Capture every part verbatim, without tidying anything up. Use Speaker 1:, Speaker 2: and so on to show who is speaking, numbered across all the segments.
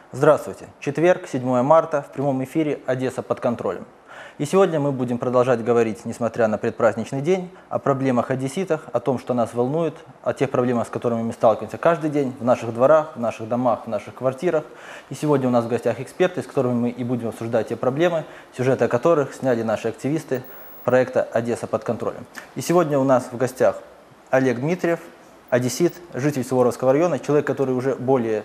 Speaker 1: Здравствуйте! Четверг, седьмое марта, в прямом эфире «Одесса под контролем». И сегодня мы будем продолжать говорить, несмотря на предпраздничный день, о проблемах одесситов, о том, что нас волнует, о тех проблемах, с которыми мы сталкиваемся каждый день в наших дворах, в наших домах, в наших квартирах. И сегодня у нас в гостях эксперты, с которыми мы и будем обсуждать те проблемы, сюжеты о которых сняли наши активисты проекта «Одесса под контролем». И сегодня у нас в гостях Олег Дмитриев, одессит, житель Суворовского района, человек, который уже более,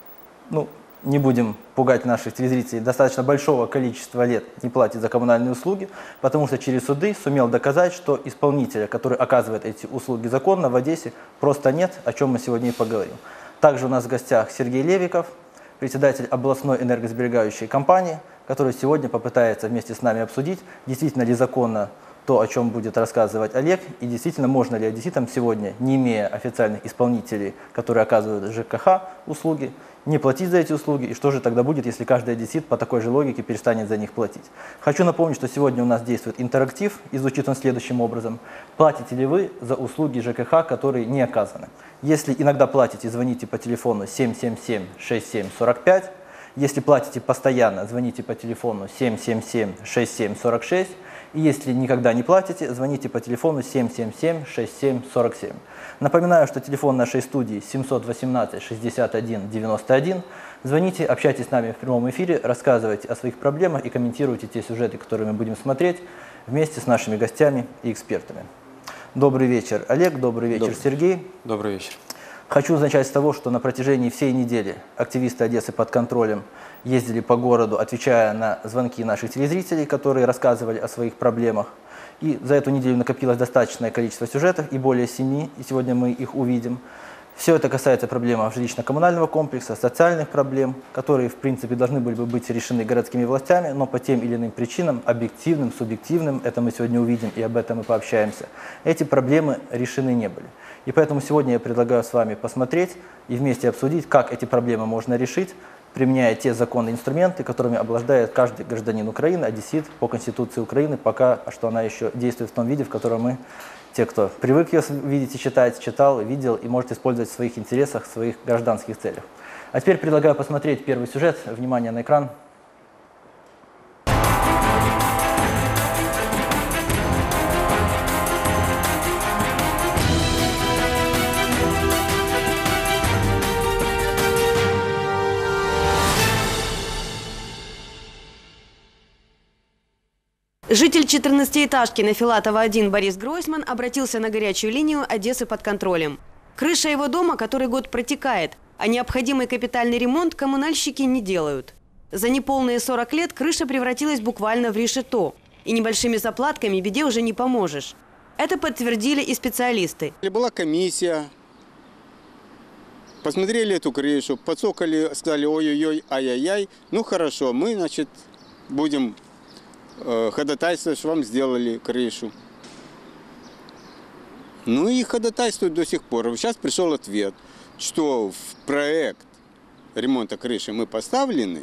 Speaker 1: ну, не будем пугать наших телезрителей, достаточно большого количества лет не платит за коммунальные услуги, потому что через суды сумел доказать, что исполнителя, который оказывает эти услуги законно, в Одессе просто нет, о чем мы сегодня и поговорим. Также у нас в гостях Сергей Левиков, председатель областной энергосберегающей компании, который сегодня попытается вместе с нами обсудить, действительно ли законно то, о чем будет рассказывать Олег, и действительно можно ли одесситам сегодня, не имея официальных исполнителей, которые оказывают ЖКХ услуги, не платить за эти услуги, и что же тогда будет, если каждый одессит по такой же логике перестанет за них платить. Хочу напомнить, что сегодня у нас действует интерактив, и звучит он следующим образом. Платите ли вы за услуги ЖКХ, которые не оказаны? Если иногда платите, звоните по телефону семь семь семь шесть семь сорок пять. Если платите постоянно, звоните по телефону семь семь семь шесть семь сорок шесть. И если никогда не платите, звоните по телефону семь семь семь шесть семь сорок семь. Напоминаю, что телефон нашей студии семь один восемь шестьдесят один девяносто один. Звоните, общайтесь с нами в прямом эфире, рассказывайте о своих проблемах и комментируйте те сюжеты, которые мы будем смотреть вместе с нашими гостями и экспертами. Добрый вечер, Олег, добрый вечер, добрый. Сергей.
Speaker 2: Добрый вечер.
Speaker 1: Хочу начать с того, что на протяжении всей недели активисты Одессы под контролем ездили по городу, отвечая на звонки наших телезрителей, которые рассказывали о своих проблемах. И за эту неделю накопилось достаточное количество сюжетов, и более семи, и сегодня мы их увидим. Все это касается проблем жилищно-коммунального комплекса, социальных проблем, которые, в принципе, должны были бы быть решены городскими властями, но по тем или иным причинам, объективным, субъективным, это мы сегодня увидим и об этом мы пообщаемся, эти проблемы решены не были. И поэтому сегодня я предлагаю с вами посмотреть и вместе обсудить, как эти проблемы можно решить, применяя те законные инструменты, которыми обладает каждый гражданин Украины, одессит по Конституции Украины, пока что она еще действует в том виде, в котором мы, те, кто привык ее видеть и читать, читал, видел и может использовать в своих интересах, в своих гражданских целях. А теперь предлагаю посмотреть первый сюжет. Внимание на экран.
Speaker 3: Житель четырнадцатиэтажки на Филатова один Борис Гройсман обратился на горячую линию Одессы под контролем. Крыша его дома который год протекает, а необходимый капитальный ремонт коммунальщики не делают. За неполные сорок лет крыша превратилась буквально в решето, и небольшими заплатками беде уже не поможешь. Это подтвердили и специалисты.
Speaker 4: Была комиссия, посмотрели эту крышу, подсокали, сказали ой-ой-ой, ай-яй-яй, ну хорошо, мы, значит, будем ходатайство, что вам сделали крышу. Ну и ходатайствуют до сих пор. Сейчас пришел ответ, что в проект ремонта крыши мы поставлены,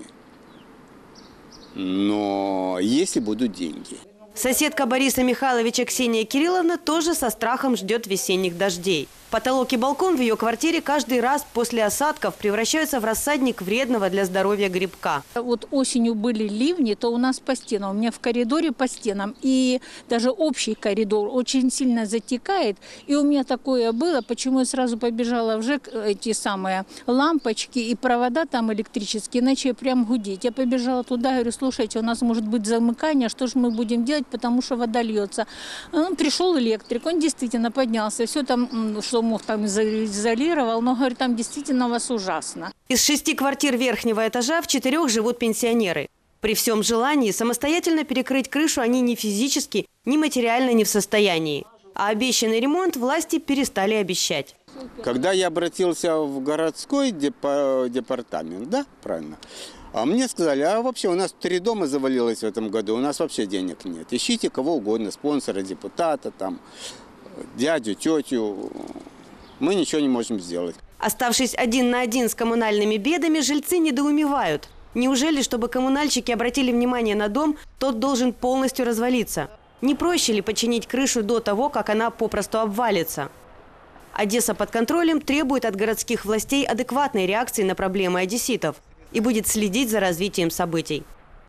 Speaker 4: но если будут деньги.
Speaker 3: Соседка Бориса Михайловича Ксения Кирилловна тоже со страхом ждет весенних дождей. Потолок и балкон в ее квартире каждый раз после осадков превращаются в рассадник вредного для здоровья грибка.
Speaker 5: Вот осенью были ливни, то у нас по стенам, у меня в коридоре по стенам, и даже общий коридор очень сильно затекает. И у меня такое было, почему я сразу побежала в ЖЭК, эти самые лампочки и провода там электрические, начали прям гудеть. Я побежала туда, говорю, слушайте, у нас может быть замыкание, что же мы будем делать, потому что вода льется. Он пришел электрик, он действительно поднялся, все там, что мог, там изолировал, но, говорит, там действительно у вас ужасно.
Speaker 3: Из шести квартир верхнего этажа в четырех живут пенсионеры. При всем желании самостоятельно перекрыть крышу они ни физически, ни материально не в состоянии. А обещанный ремонт власти перестали обещать.
Speaker 4: Когда я обратился в городской департамент, да, правильно, а мне сказали, а вообще у нас три дома завалилось в этом году, у нас вообще денег нет. Ищите кого угодно, спонсора, депутата, там, дядю, тетю, мы ничего не можем сделать.
Speaker 3: Оставшись один на один с коммунальными бедами, жильцы недоумевают. Неужели, чтобы коммунальщики обратили внимание на дом, тот должен полностью развалиться? Не проще ли починить крышу до того, как она попросту обвалится? Одесса под контролем требует от городских властей адекватной реакции на проблемы одесситов. и будет следить за развитием событий.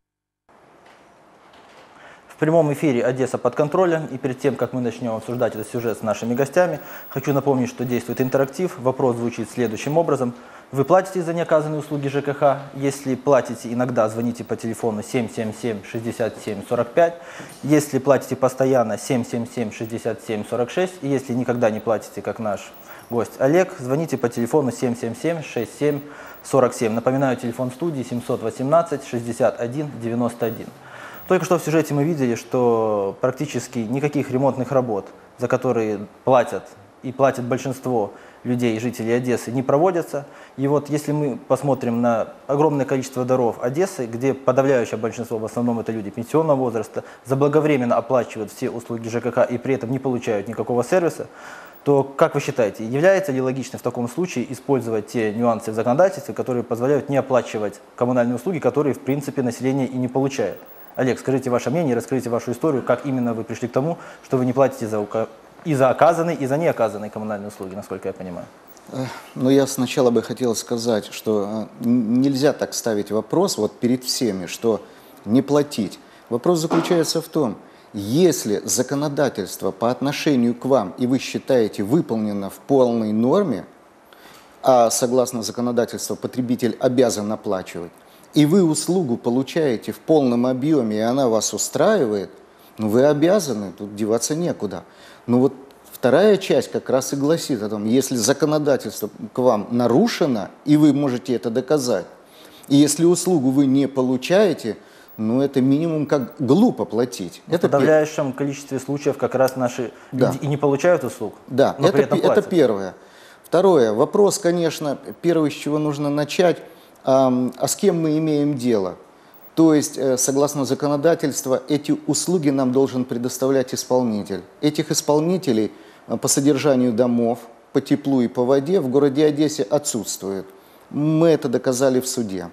Speaker 1: В прямом эфире «Одесса под контролем». И перед тем, как мы начнем обсуждать этот сюжет с нашими гостями, хочу напомнить, что действует интерактив. Вопрос звучит следующим образом. Вы платите за неоказанные услуги ЖКХ? Если платите иногда, звоните по телефону семь семь семь шестьдесят семь сорок пять. Если платите постоянно, семь семь семь шестьдесят семь сорок шесть. И если никогда не платите, как наш гость Олег, звоните по телефону семь семь семь шестьдесят семь сорок семь. Напоминаю, телефон студии семьсот восемнадцать шестьдесят один девяносто один. Только что в сюжете мы видели, что практически никаких ремонтных работ, за которые платят и платит большинство людей, жителей Одессы, не проводятся. И вот если мы посмотрим на огромное количество дворов Одессы, где подавляющее большинство, в основном это люди пенсионного возраста, заблаговременно оплачивают все услуги ЖКХ и при этом не получают никакого сервиса, то, как вы считаете, является ли логично в таком случае использовать те нюансы в законодательстве, которые позволяют не оплачивать коммунальные услуги, которые, в принципе, население и не получает? Олег, скажите ваше мнение, расскажите вашу историю, как именно вы пришли к тому, что вы не платите за, и за оказанные, и за неоказанные коммунальные услуги, насколько я понимаю.
Speaker 2: Ну, я сначала бы хотел сказать, что нельзя так ставить вопрос вот перед всеми, что не платить. Вопрос заключается в том, если законодательство по отношению к вам, и вы считаете, выполнено в полной норме, а согласно законодательству потребитель обязан оплачивать, и вы услугу получаете в полном объеме, и она вас устраивает, ну вы обязаны, тут деваться некуда. Но вот вторая часть как раз и гласит о том, если законодательство к вам нарушено, и вы можете это доказать, и если услугу вы не получаете, ну это минимум как глупо платить.
Speaker 1: В это подавляющем пер... количестве случаев как раз наши да. люди и не получают услуг,
Speaker 2: да,
Speaker 1: но
Speaker 2: это,
Speaker 1: при этом
Speaker 2: это первое. Второе, вопрос, конечно, первый, с чего нужно начать, а с кем мы имеем дело? То есть, согласно законодательству, эти услуги нам должен предоставлять исполнитель. Этих исполнителей по содержанию домов, по теплу и по воде в городе Одессе отсутствует. Мы это доказали в суде.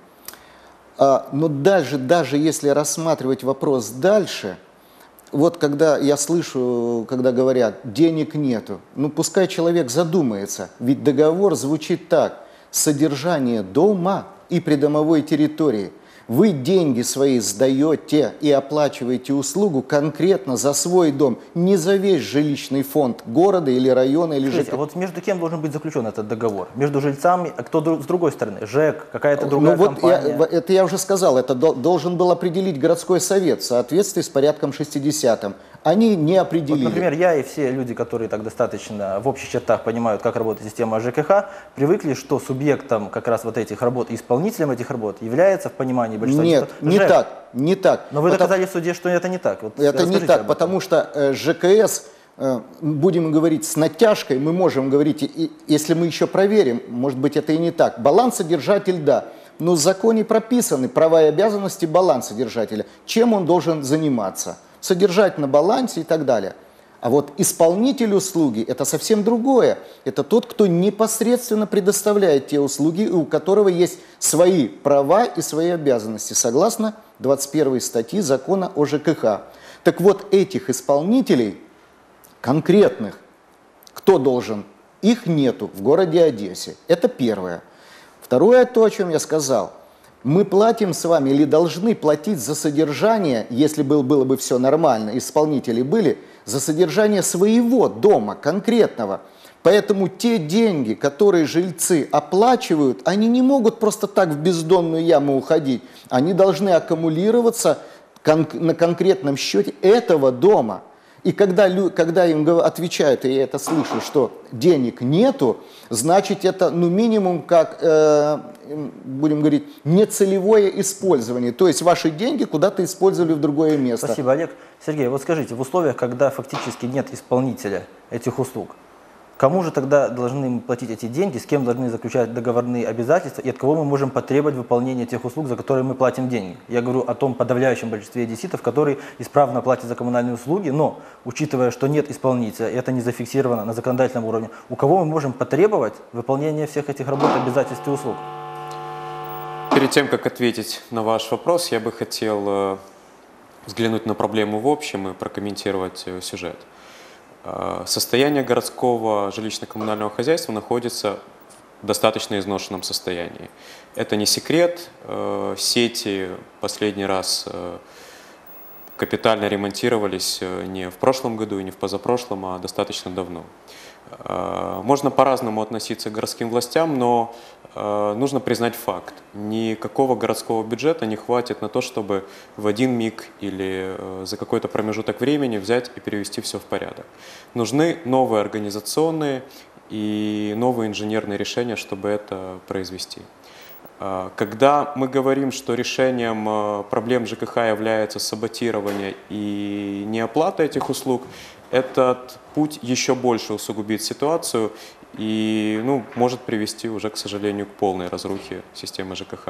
Speaker 2: Но дальше, даже если рассматривать вопрос дальше, вот когда я слышу, когда говорят, денег нету, ну пускай человек задумается, ведь договор звучит так: содержание дома и придомовой территории. Вы деньги свои сдаете и оплачиваете услугу конкретно за свой дом, не за весь жилищный фонд города или района или
Speaker 1: ЖЭК. А вот между кем должен быть заключен этот договор? Между жильцами, а кто с другой стороны? ЖЭК, какая-то другая
Speaker 2: ну, вот
Speaker 1: компания?
Speaker 2: Я, это я уже сказал, это должен был определить городской совет в соответствии с порядком шестидесятым. Они не определили.
Speaker 1: Вот, например, я и все люди, которые так достаточно в общих чертах понимают, как работает система ЖКХ, привыкли, что субъектом как раз вот этих работ и исполнителем этих работ является в понимании большинства.
Speaker 2: Нет, не
Speaker 1: ЖЭК.
Speaker 2: так, не так.
Speaker 1: Но вы
Speaker 2: потому...
Speaker 1: доказали в суде, что это не так. Вот
Speaker 2: это не так, потому что э, ЖКС, э, будем говорить с натяжкой, мы можем говорить, и, если мы еще проверим, может быть это и не так. Балансодержатель, да, но в законе прописаны права и обязанности балансодержателя. Чем он должен заниматься? Содержать на балансе и так далее. А вот исполнитель услуги – это совсем другое. Это тот, кто непосредственно предоставляет те услуги, у которого есть свои права и свои обязанности, согласно двадцать первой статьи закона о ЖКХ. Так вот, этих исполнителей конкретных, кто должен, их нету в городе Одессе. Это первое. Второе, то, о чем я сказал. Мы платим с вами или должны платить за содержание, если было, было бы все нормально, исполнители были, за содержание своего дома, конкретного. Поэтому те деньги, которые жильцы оплачивают, они не могут просто так в бездонную яму уходить. Они должны аккумулироваться кон- на конкретном счете этого дома. И когда, когда им отвечают, и я это слышу, что денег нету, значит это ну, минимум как, э, будем говорить, нецелевое использование. То есть ваши деньги куда-то использовали в другое место.
Speaker 1: Спасибо, Олег. Сергей, вот скажите, в условиях, когда фактически нет исполнителя этих услуг, кому же тогда должны платить эти деньги, с кем должны заключать договорные обязательства и от кого мы можем потребовать выполнения тех услуг, за которые мы платим деньги? Я говорю о том подавляющем большинстве одесситов, которые исправно платят за коммунальные услуги, но, учитывая, что нет исполнителя, и это не зафиксировано на законодательном уровне, у кого мы можем потребовать выполнения всех этих работ, обязательств и услуг?
Speaker 6: Перед тем, как ответить на ваш вопрос, я бы хотел взглянуть на проблему в общем и прокомментировать сюжет. Состояние городского жилищно-коммунального хозяйства находится в достаточно изношенном состоянии. Это не секрет, сети последний раз капитально ремонтировались не в прошлом году и не в позапрошлом, а достаточно давно. Можно по-разному относиться к городским властям, но нужно признать факт. Никакого городского бюджета не хватит на то, чтобы в один миг или за какой-то промежуток времени взять и перевести все в порядок. Нужны новые организационные и новые инженерные решения, чтобы это произвести. Когда мы говорим, что решением проблем ЖКХ является саботирование и неоплата этих услуг, этот путь еще больше усугубит ситуацию и ну, может привести уже, к сожалению, к полной разрухе системы ЖКХ.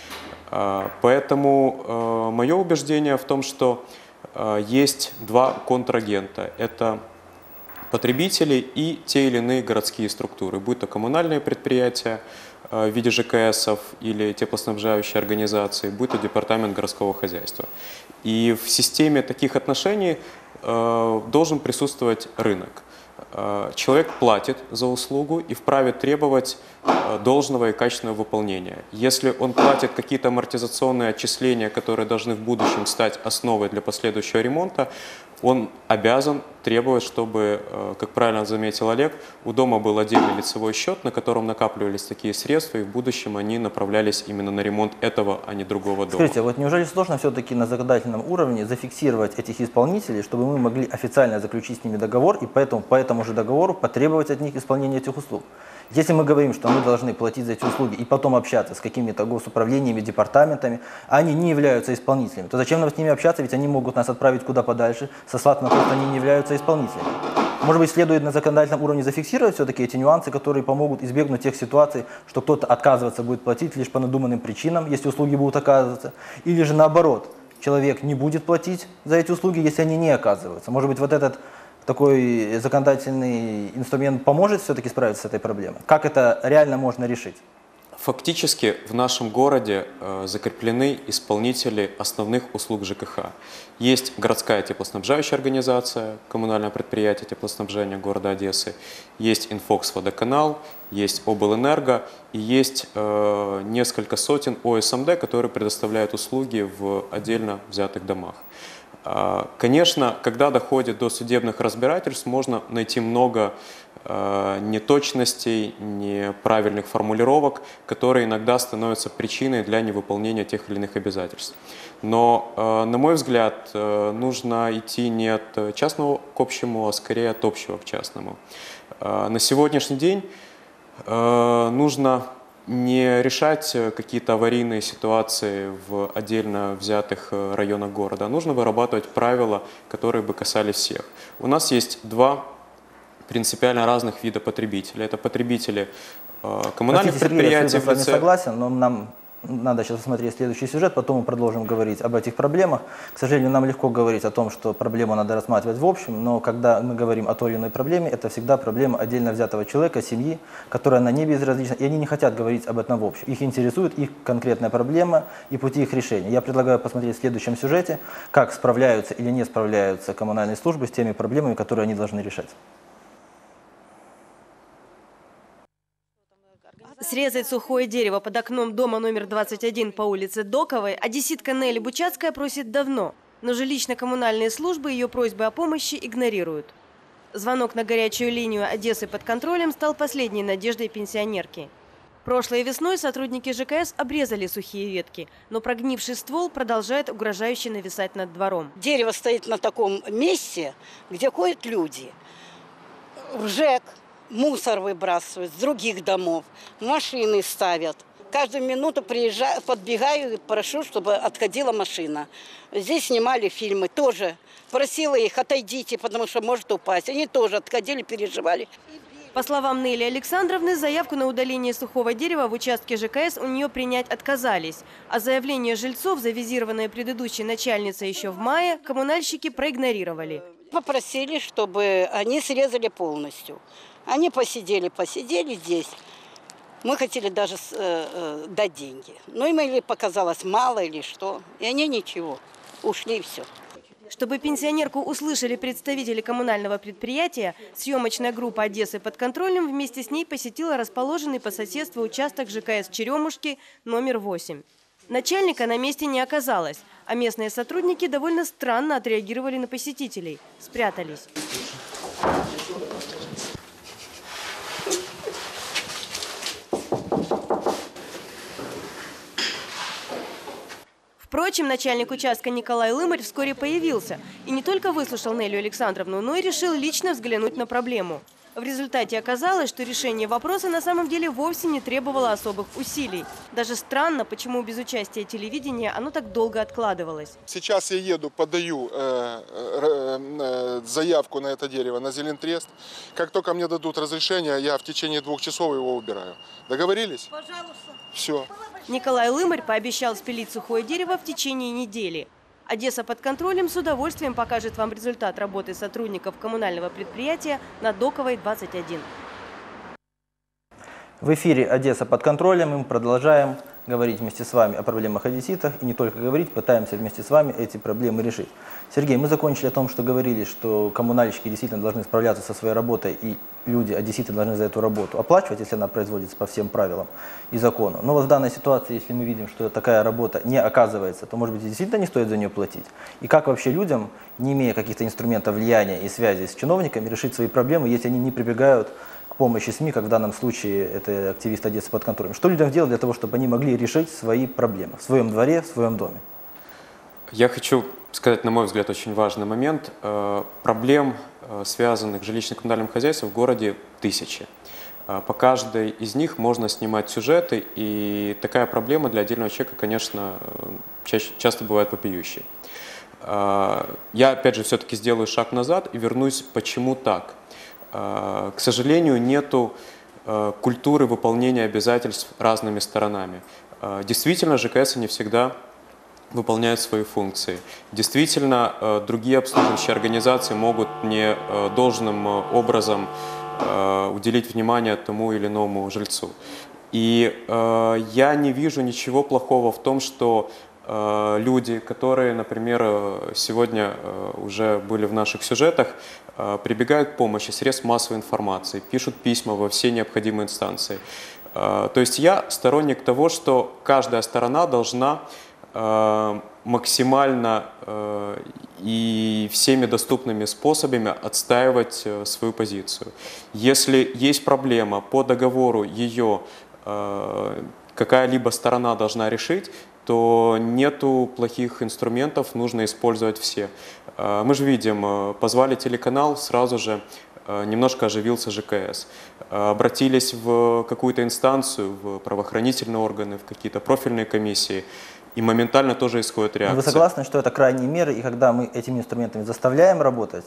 Speaker 6: Поэтому мое убеждение в том, что есть два контрагента. Это потребители и те или иные городские структуры, будь то коммунальные предприятия в виде ЖКСов или теплоснабжающие организации, будь то департамент городского хозяйства. И в системе таких отношений э, должен присутствовать рынок. Э, человек платит за услугу и вправе требовать э, должного и качественного выполнения. Если он платит какие-то амортизационные отчисления, которые должны в будущем стать основой для последующего ремонта, он обязан требовать, чтобы, как правильно заметил Олег, у дома был отдельный лицевой счет, на котором накапливались такие средства, и в будущем они направлялись именно на ремонт этого, а не другого дома.
Speaker 1: Скажите, вот неужели сложно все-таки на законодательном уровне зафиксировать этих исполнителей, чтобы мы могли официально заключить с ними договор и поэтому по этому же договору потребовать от них исполнения этих услуг? Если мы говорим, что мы должны платить за эти услуги и потом общаться с какими-то госуправлениями, департаментами, а они не являются исполнителями, то зачем нам с ними общаться, ведь они могут нас отправить куда подальше, сослаться на то, что они не являются исполнителями. Может быть, следует на законодательном уровне зафиксировать все-таки эти нюансы, которые помогут избегнуть тех ситуаций, что кто-то отказываться будет платить лишь по надуманным причинам, если услуги будут оказываться, или же наоборот, человек не будет платить за эти услуги, если они не оказываются. Может быть, вот этот такой законодательный инструмент поможет все-таки справиться с этой проблемой? Как это реально можно решить?
Speaker 6: Фактически в нашем городе э, закреплены исполнители основных услуг ЖКХ. Есть городская теплоснабжающая организация, коммунальное предприятие теплоснабжения города Одессы, есть Инфокс Водоканал, есть Облэнерго и есть э, несколько сотен О С М Д, которые предоставляют услуги в отдельно взятых домах. Конечно, когда доходит до судебных разбирательств, можно найти много э, неточностей, неправильных формулировок, которые иногда становятся причиной для невыполнения тех или иных обязательств. Но, э, на мой взгляд, э, нужно идти не от частного к общему, а скорее от общего к частному. Э, на сегодняшний день э, нужно не решать какие-то аварийные ситуации в отдельно взятых районах города, а нужно вырабатывать правила, которые бы касались всех. У нас есть два принципиально разных вида потребителей. Это потребители коммунальных
Speaker 1: Простите,
Speaker 6: предприятий.
Speaker 1: Сергей, я с вами согласен, но нам надо сейчас посмотреть следующий сюжет, потом мы продолжим говорить об этих проблемах. К сожалению, нам легко говорить о том, что проблему надо рассматривать в общем, но когда мы говорим о той или иной проблеме, это всегда проблема отдельно взятого человека, семьи, которая на не безразлична, и они не хотят говорить об этом в общем. Их интересует их конкретная проблема и пути их решения. Я предлагаю посмотреть в следующем сюжете, как справляются или не справляются коммунальные службы с теми проблемами, которые они должны решать.
Speaker 3: Срезать сухое дерево под окном дома номер двадцать один по улице Доковой одесситка Нелли Бучацкая просит давно, но жилищно-коммунальные службы ее просьбы о помощи игнорируют. Звонок на горячую линию Одессы под контролем стал последней надеждой пенсионерки. Прошлой весной сотрудники Ж К С обрезали сухие ветки, но прогнивший ствол продолжает угрожающе нависать над двором.
Speaker 7: Дерево стоит на таком месте, где ходят люди. В ЖЭК мусор выбрасывают с других домов, машины ставят. Каждую минуту приезжаю, подбегаю и прошу, чтобы отходила машина. Здесь снимали фильмы, тоже просила их: отойдите, потому что может упасть. Они тоже отходили, переживали.
Speaker 3: По словам Нелли Александровны, заявку на удаление сухого дерева в участке Ж К С у нее принять отказались. А заявление жильцов, завизированное предыдущей начальницей еще в мае, коммунальщики проигнорировали.
Speaker 7: Попросили, чтобы они срезали полностью. Они посидели, посидели здесь. Мы хотели даже э, э, дать деньги. Но им или показалось мало, или что. И они ничего. Ушли и все.
Speaker 3: Чтобы пенсионерку услышали представители коммунального предприятия, съемочная группа «Одессы под контролем» вместе с ней посетила расположенный по соседству участок ЖКС «Черемушки» номер восемь. Начальника на месте не оказалось, а местные сотрудники довольно странно отреагировали на посетителей, спрятались. Впрочем, начальник участка Николай Лымарь вскоре появился и не только выслушал Нелю Александровну, но и решил лично взглянуть на проблему. В результате оказалось, что решение вопроса на самом деле вовсе не требовало особых усилий. Даже странно, почему без участия телевидения оно так долго откладывалось.
Speaker 8: Сейчас я еду, подаю э, э, заявку на это дерево на Зелентрест. Как только мне дадут разрешение, я в течение двух часов его убираю. Договорились? Пожалуйста. Все.
Speaker 3: Николай Лымарь пообещал спилить сухое дерево в течение недели. Одесса под контролем с удовольствием покажет вам результат работы сотрудников коммунального предприятия на Доковой, двадцать один.
Speaker 1: В эфире «Одесса под контролем» и мы продолжаем говорить вместе с вами о проблемах одесситов. И не только говорить, пытаемся вместе с вами эти проблемы решить. Сергей, мы закончили о том, что говорили, что коммунальщики действительно должны справляться со своей работой, и люди, одесситы, должны за эту работу оплачивать, если она производится по всем правилам и закону. Но вот в данной ситуации, если мы видим, что такая работа не оказывается, то, может быть, действительно не стоит за нее платить? И как вообще людям, не имея каких-то инструментов влияния и связи с чиновниками, решить свои проблемы, если они не прибегают к помощи СМИ, как в данном случае это активист Одессы под контролем? Что людям делать для того, чтобы они могли решить свои проблемы в своем дворе, в своем доме?
Speaker 6: Я хочу сказать, на мой взгляд, очень важный момент. Проблем, связанных с жилищно-коммунальным хозяйством, в городе тысячи. По каждой из них можно снимать сюжеты, и такая проблема для отдельного человека, конечно, чаще, часто бывает вопиющей. Я, опять же, все-таки сделаю шаг назад и вернусь, почему так. К сожалению, нету культуры выполнения обязательств разными сторонами. Действительно, ЖКС не всегда выполняют свои функции. Действительно, другие обслуживающие организации могут не должным образом уделить внимание тому или иному жильцу. И я не вижу ничего плохого в том, что люди, которые, например, сегодня уже были в наших сюжетах, прибегают к помощи средств массовой информации, пишут письма во все необходимые инстанции. То есть я сторонник того, что каждая сторона должна максимально и всеми доступными способами отстаивать свою позицию. Если есть проблема по договору, ее какая-либо сторона должна решить, то нету плохих инструментов, нужно использовать все. Мы же видим, позвали телеканал, сразу же немножко оживился ЖКС. Обратились в какую-то инстанцию, в правоохранительные органы, в какие-то профильные комиссии, и моментально тоже исходит реакция.
Speaker 1: Вы согласны, что это крайние меры, и когда мы этими инструментами заставляем работать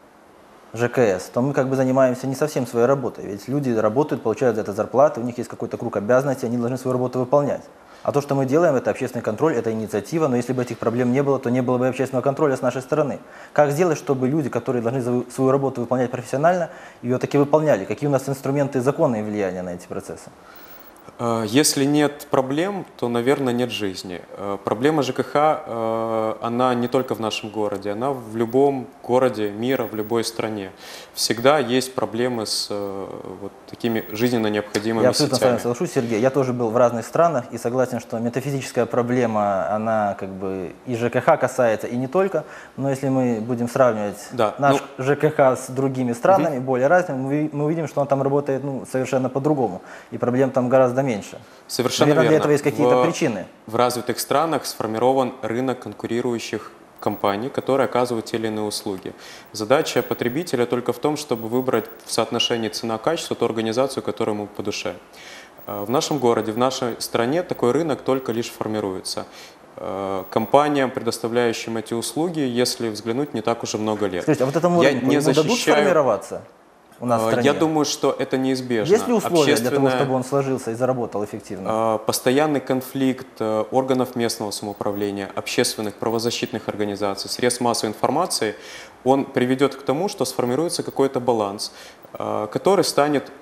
Speaker 1: ЖКС, то мы как бы занимаемся не совсем своей работой. Ведь люди работают, получают за это зарплаты, у них есть какой-то круг обязанностей, они должны свою работу выполнять. А то, что мы делаем, это общественный контроль, это инициатива, но если бы этих проблем не было, то не было бы общественного контроля с нашей стороны. Как сделать, чтобы люди, которые должны свою работу выполнять профессионально, ее таки выполняли? Какие у нас инструменты и законные влияния на эти процессы?
Speaker 6: Если нет проблем, то, наверное, нет жизни. Проблема ЖКХ, она не только в нашем городе, она в любом городе мира, в любой стране. Всегда есть проблемы с вот такими жизненно необходимыми
Speaker 1: Я абсолютно
Speaker 6: сетями.
Speaker 1: с вами соглашусь, Сергей. Я тоже был в разных странах и согласен, что метафизическая проблема, она как бы и ЖКХ касается, и не только. Но если мы будем сравнивать
Speaker 6: да,
Speaker 1: наш
Speaker 6: ну...
Speaker 1: ЖКХ с другими странами, угу. более разными, мы, мы увидим, что он там работает ну, совершенно по-другому. И проблем там гораздо меньше.
Speaker 6: Совершенно
Speaker 1: Наверное,
Speaker 6: верно.
Speaker 1: для этого есть какие-то
Speaker 6: в,
Speaker 1: причины.
Speaker 6: В развитых странах сформирован рынок конкурирующих компаний, которые оказывают те или иные услуги. Задача потребителя только в том, чтобы выбрать в соотношении цена-качество ту организацию, которая ему по душе. В нашем городе, в нашей стране такой рынок только лишь формируется. Компаниям, предоставляющим эти услуги, если взглянуть, не так уже много лет.
Speaker 1: Скажите, а вот этому рынку ему
Speaker 6: защищаю...
Speaker 1: дадут сформироваться? У нас в стране?
Speaker 6: Я думаю, что это неизбежно.
Speaker 1: Есть ли условия
Speaker 6: Общественная...
Speaker 1: для того, чтобы он сложился и заработал эффективно?
Speaker 6: Постоянный конфликт органов местного самоуправления, общественных правозащитных организаций, средств массовой информации, он приведет к тому, что сформируется какой-то баланс, который станет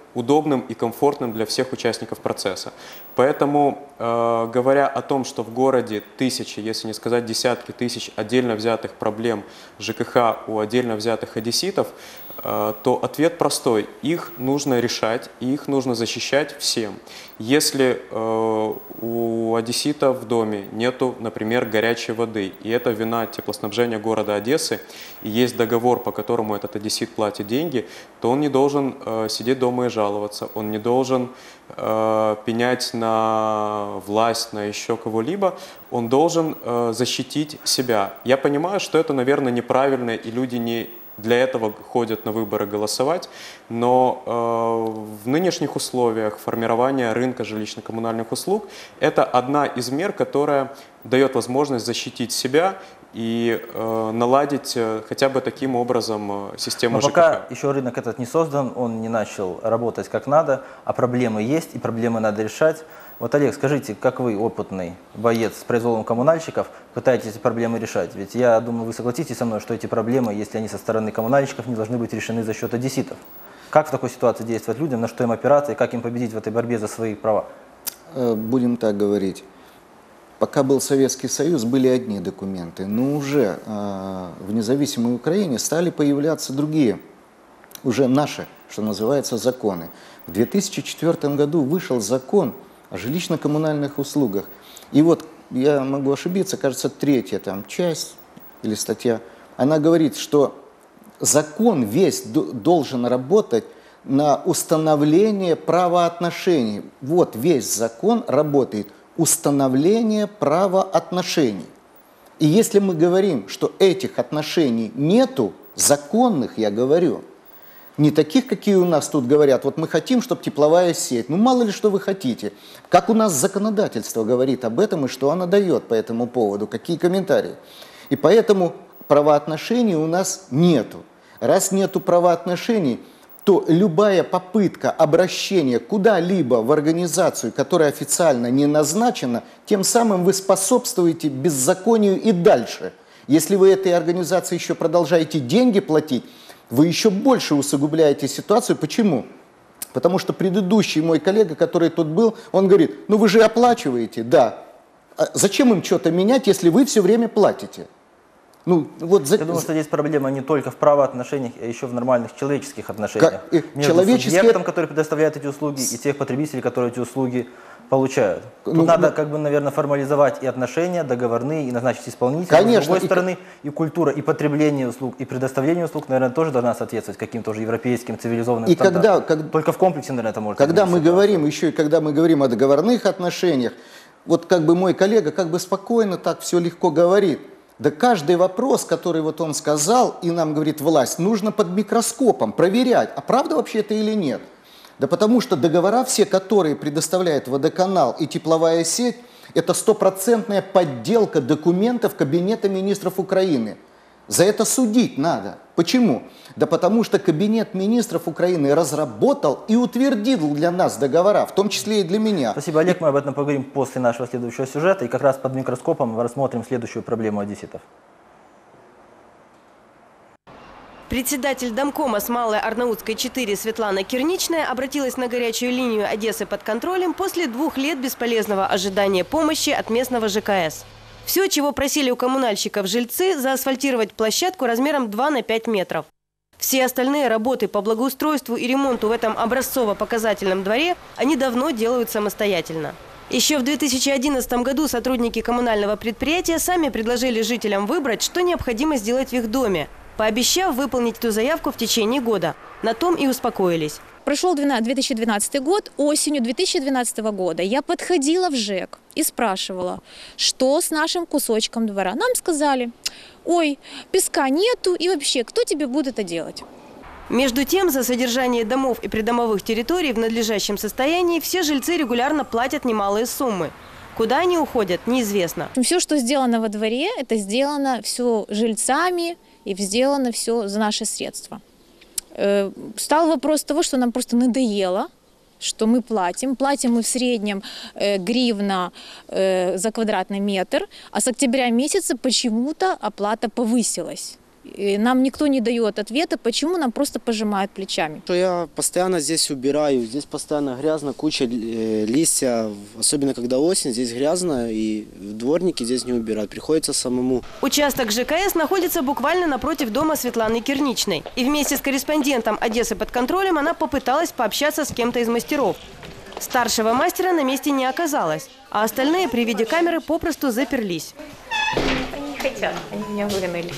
Speaker 6: удобным и комфортным для всех участников процесса. Поэтому, э, говоря о том, что в городе тысячи, если не сказать десятки тысяч отдельно взятых проблем ЖКХ у отдельно взятых одесситов, э, то ответ простой. Их нужно решать, и их нужно защищать всем. Если э, у одессита в доме нету, например, горячей воды, и это вина теплоснабжения города Одессы, и есть договор, по которому этот одессит платит деньги, то он не должен э, сидеть дома и жаловаться, он не должен э, пенять на власть, на еще кого-либо, он должен э, защитить себя. Я понимаю, что это, наверное, неправильно, и люди не для этого ходят на выборы голосовать, но э, в нынешних условиях формирования рынка жилищно-коммунальных услуг это одна из мер, которая дает возможность защитить себя и э, наладить э, хотя бы таким образом э, систему
Speaker 1: Но
Speaker 6: ЖКХ.
Speaker 1: пока еще рынок этот не создан, он не начал работать как надо, а проблемы есть, и проблемы надо решать. Вот, Олег, скажите, как вы, опытный боец с произволом коммунальщиков, пытаетесь эти проблемы решать? Ведь я думаю, вы согласитесь со мной, что эти проблемы, если они со стороны коммунальщиков, не должны быть решены за счет одесситов. Как в такой ситуации действовать людям, на что им опираться и как им победить в этой борьбе за свои права?
Speaker 2: Будем так говорить. Пока был Советский Союз, были одни документы, но уже э, в независимой Украине стали появляться другие, уже наши, что называется, законы. В две тысячи четвёртом году вышел закон о жилищно-коммунальных услугах. И вот, я могу ошибиться, кажется, третья там часть или статья, она говорит, что закон весь должен работать на установление правоотношений. Вот весь закон работает. Установление правоотношений. И если мы говорим, что этих отношений нету, законных, я говорю, не таких, какие у нас тут говорят, вот мы хотим, чтобы тепловая сеть, ну мало ли что вы хотите. Как у нас законодательство говорит об этом и что оно дает по этому поводу, какие комментарии. И поэтому правоотношений у нас нету. Раз нету правоотношений, то любая попытка обращения куда-либо в организацию, которая официально не назначена, тем самым вы способствуете беззаконию и дальше. Если вы этой организации еще продолжаете деньги платить, вы еще больше усугубляете ситуацию. Почему? Потому что предыдущий мой коллега, который тут был, он говорит, ну вы же оплачиваете, да. А зачем им что-то менять, если вы все время платите? Ну, вот за...
Speaker 1: Я думаю, что здесь проблема не только в правоотношениях, а еще в нормальных человеческих отношениях.
Speaker 2: Как...
Speaker 1: Между
Speaker 2: человеческие...
Speaker 1: субъектом, который предоставляет эти услуги, и тех потребителей, которые эти услуги получают. Тут
Speaker 2: ну,
Speaker 1: надо,
Speaker 2: ну...
Speaker 1: как бы, наверное, формализовать и отношения договорные, и назначить исполнителя.
Speaker 2: Конечно.
Speaker 1: С другой
Speaker 2: и...
Speaker 1: стороны, и культура, и потребление услуг, и предоставление услуг, наверное, тоже должна соответствовать каким-то уже европейским цивилизованным
Speaker 2: и
Speaker 1: стандартам.
Speaker 2: Когда, как...
Speaker 1: Только в комплексе, наверное, это может быть.
Speaker 2: Когда мы говорим, еще и когда мы говорим о договорных отношениях, вот как бы мой коллега как бы спокойно так все легко говорит. Да каждый вопрос, который вот он сказал, и нам говорит власть, нужно под микроскопом проверять, а правда вообще это или нет. Да потому что договора все, которые предоставляет водоканал и тепловая сеть, это стопроцентная подделка документов Кабинета министров Украины. За это судить надо. Почему? Да потому что Кабинет министров Украины разработал и утвердил для нас договора, в том числе и для меня.
Speaker 1: Спасибо, Олег. Мы об этом поговорим после нашего следующего сюжета. И как раз под микроскопом мы рассмотрим следующую проблему одесситов.
Speaker 3: Председатель домкома с Малой Арнаутской четыре Светлана Кирничная обратилась на горячую линию Одессы под контролем после двух лет бесполезного ожидания помощи от местного ЖКС. Все, чего просили у коммунальщиков жильцы, заасфальтировать площадку размером два на пять метров. Все остальные работы по благоустройству и ремонту в этом образцово-показательном дворе они давно делают самостоятельно. Еще в две тысячи одиннадцатом году сотрудники коммунального предприятия сами предложили жителям выбрать, что необходимо сделать в их доме, пообещав выполнить эту заявку в течение года. На том и успокоились.
Speaker 9: Прошел две тысячи двенадцатый год, осенью две тысячи двенадцатого года я подходила в ЖЭК и спрашивала, что с нашим кусочком двора. Нам сказали, ой, песка нету и вообще, кто тебе будет это делать?
Speaker 3: Между тем, за содержание домов и придомовых территорий в надлежащем состоянии все жильцы регулярно платят немалые суммы. Куда они уходят, неизвестно.
Speaker 9: Все, что сделано во дворе, это сделано все жильцами и сделано все за наши средства. Стал вопрос того, что нам просто надоело, что мы платим. Платим мы в среднем э, гривна э, за квадратный метр, а с октября месяца почему-то оплата повысилась. И нам никто не дает ответа, почему, нам просто пожимают плечами.
Speaker 10: Я постоянно здесь убираю, здесь постоянно грязно, куча листья, особенно когда осень, здесь грязно, и дворники здесь не убирают, приходится самому.
Speaker 3: Участок ЖКС находится буквально напротив дома Светланы Кирничной. И вместе с корреспондентом «Одессы под контролем» она попыталась пообщаться с кем-то из мастеров. Старшего мастера на месте не оказалось, а остальные при виде камеры попросту заперлись.
Speaker 9: Они не хотят, они меня выгнали.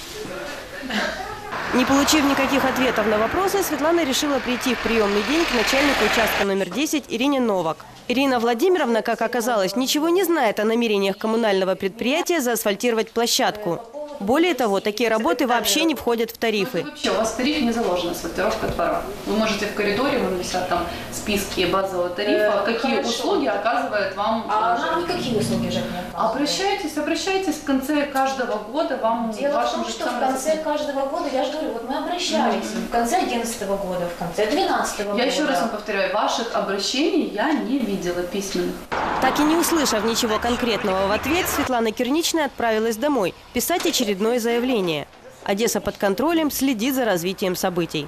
Speaker 3: Не получив никаких ответов на вопросы, Светлана решила прийти в приемный день к начальнику участка номер десять Ирине Новак. Ирина Владимировна, как оказалось, ничего не знает о намерениях коммунального предприятия заасфальтировать площадку. Более того, такие работы вообще не входят в тарифы.
Speaker 11: Вообще, у вас в тарифе не заложена асфальтировка двора. Вы можете в коридоре, вон висят там списки базового тарифа, э, какие хорошо. услуги оказывает вам.
Speaker 9: А нам никакие услуги же не оказывают.
Speaker 11: Обращайтесь, обращайтесь в конце каждого года. Вам
Speaker 9: Дело в том, что в конце каждого года, я же говорю, вот мы обращались mm-hmm. в конце одиннадцатого года, в конце двенадцатого года.
Speaker 11: Я еще раз вам повторяю, ваших обращений я не видела письменных.
Speaker 3: Так и не услышав ничего конкретного в ответ, Светлана Кирничная отправилась домой писать очередное заявление. Одесса под контролем следит за развитием событий.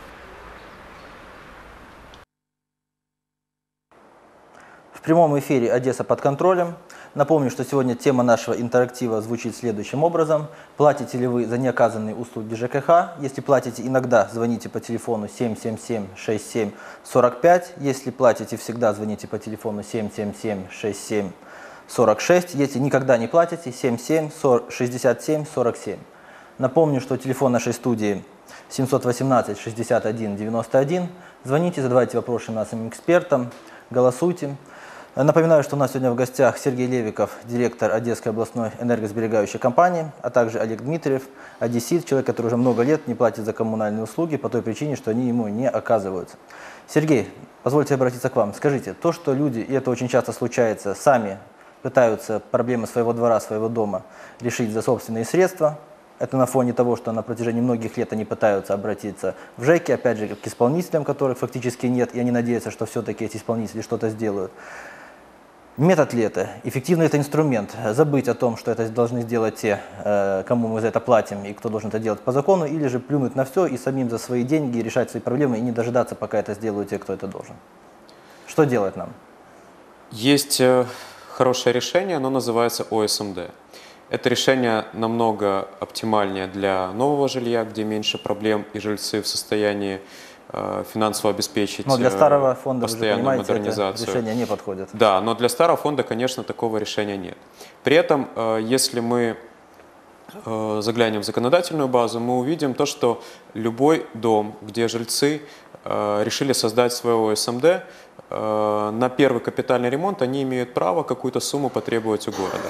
Speaker 1: В прямом эфире «Одесса под контролем». Напомню, что сегодня тема нашего интерактива звучит следующим образом. Платите ли вы за неоказанные услуги ЖКХ? Если платите иногда, звоните по телефону семь семь семь шесть семь сорок пять. Если платите всегда, звоните по телефону семь семь семь шесть семь сорок шесть. Если никогда не платите, семь семь шестьдесят семь сорок семь. Напомню, что телефон нашей студии семь один восемь шестьдесят один девяносто один. Звоните, задавайте вопросы нашим экспертам, голосуйте. Напоминаю, что у нас сегодня в гостях Сергей Левиков, директор Одесской областной энергосберегающей компании, а также Олег Дмитриев, одессит, человек, который уже много лет не платит за коммунальные услуги по той причине, что они ему не оказываются. Сергей, позвольте обратиться к вам. Скажите, то, что люди, и это очень часто случается, сами пытаются проблемы своего двора, своего дома решить за собственные средства, это на фоне того, что на протяжении многих лет они пытаются обратиться в ЖЭКи, опять же, к исполнителям, которых фактически нет, и они надеются, что все-таки эти исполнители что-то сделают. Метод ли это? Эффективный это инструмент? Забыть о том, что это должны сделать те, кому мы за это платим, и кто должен это делать по закону, или же плюнуть на все и самим за свои деньги решать свои проблемы и не дожидаться, пока это сделают те, кто это должен? Что делать нам?
Speaker 6: Есть хорошее решение, оно называется О С М Д. Это решение намного оптимальнее для нового жилья, где меньше проблем и жильцы в состоянии финансово обеспечить
Speaker 1: но для старого фонда,
Speaker 6: постоянную модернизацию.
Speaker 1: Это решение не подходит.
Speaker 6: Да, но для старого фонда, конечно, такого решения нет. При этом, если мы заглянем в законодательную базу, мы увидим то, что любой дом, где жильцы решили создать свой О С М Д, на первый капитальный ремонт они имеют право какую-то сумму потребовать у города.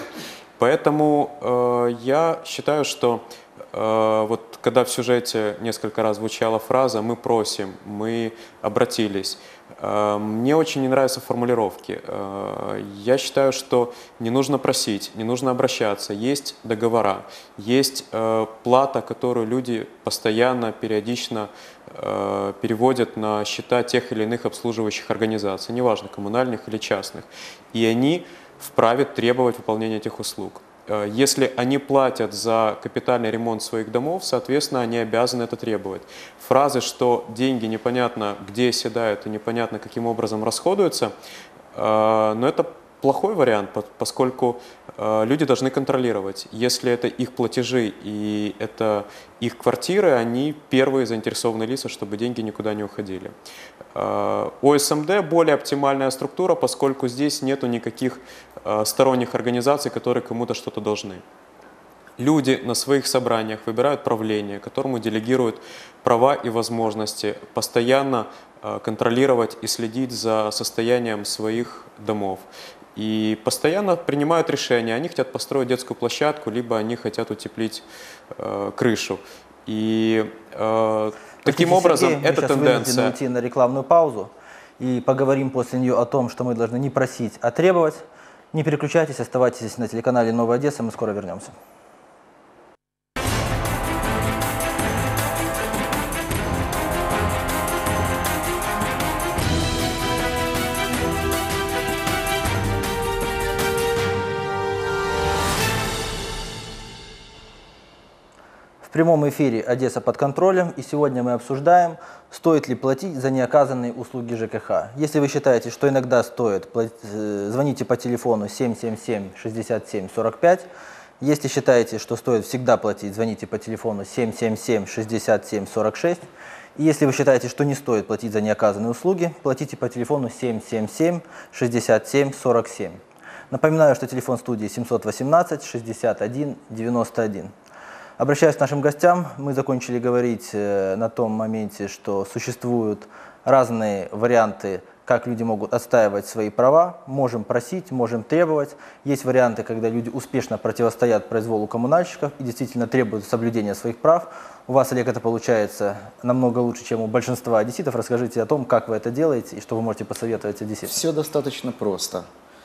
Speaker 6: Поэтому я считаю, что вот когда в сюжете несколько раз звучала фраза «мы просим», «мы обратились», мне очень не нравятся формулировки. Я считаю, что не нужно просить, не нужно обращаться. Есть договора, есть плата, которую люди постоянно, периодично переводят на счета тех или иных обслуживающих организаций, неважно, коммунальных или частных. И они вправе требовать выполнения этих услуг. Если они платят за капитальный ремонт своих домов, соответственно, они обязаны это требовать. Фразы, что деньги непонятно где оседают и непонятно каким образом расходуются, но это плохой вариант, поскольку люди должны контролировать. Если это их платежи и это их квартиры, они первые заинтересованные лица, чтобы деньги никуда не уходили. О С М Д более оптимальная структура, поскольку здесь нету никаких сторонних организаций, которые кому-то что-то должны. Люди на своих собраниях выбирают правление, которому делегируют права и возможности постоянно контролировать и следить за состоянием своих домов. И постоянно принимают решения, они хотят построить детскую площадку, либо они хотят утеплить э, крышу. И э, таким образом
Speaker 1: Сергей,
Speaker 6: эта тенденция... Мы
Speaker 1: сейчас уйти на рекламную паузу и поговорим после нее о том, что мы должны не просить, а требовать. Не переключайтесь, оставайтесь на телеканале «Новая Одесса», мы скоро вернемся. В прямом эфире «Одесса под контролем», и сегодня мы обсуждаем, стоит ли платить за неоказанные услуги ЖКХ. Если вы считаете, что иногда стоит, звоните по телефону семь семь семь шестьдесят семь сорок пять. Если считаете, что стоит всегда платить, звоните по телефону семь семь семь шестьдесят семь сорок шесть. И если вы считаете, что не стоит платить за неоказанные услуги, платите по телефону семь семь семь шестьдесят семь сорок семь. Напоминаю, что телефон студии семьсот восемнадцать шестьдесят один девяносто один. Обращаясь к нашим гостям, мы закончили говорить на том моменте, что существуют разные варианты, как люди могут отстаивать свои права. Можем просить, можем требовать. Есть варианты, когда люди успешно противостоят произволу коммунальщиков и действительно требуют соблюдения своих прав. У вас, Олег, это получается намного лучше, чем у большинства одесситов. Расскажите о том, как вы это делаете и что вы можете посоветовать одесситам.
Speaker 2: Все достаточно просто.